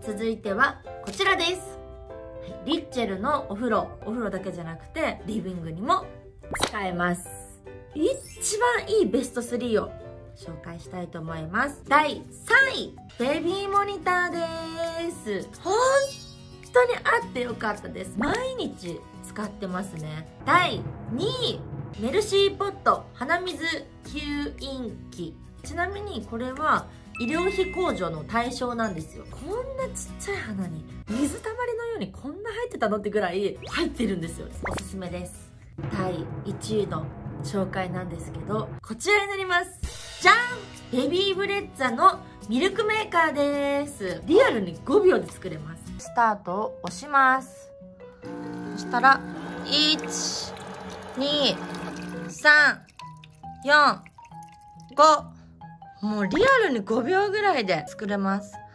続いてはこちらです。リッチェルのお風呂だけじゃなくてリビングにも使えます。一番いいベスト3を紹介したいと思います。第3位、ベビーモニターです。本当にあってよかったです。毎日使ってますね。第2位、メルシーポット鼻水吸引器。ちなみにこれは医療費控除の対象なんですよ。こんなちっちゃい鼻に水たまりのようにこんな入ってたのってぐらい入ってるんですよ。おすすめです。第1位の紹介なんですけど、こちらになります。じゃん、ベビーブレッツァのミルクメーカーです。リアルに5秒で作れます。スタートを押します。そしたら1、2、3、4、5。もうリアルに5秒ぐらいで作れます。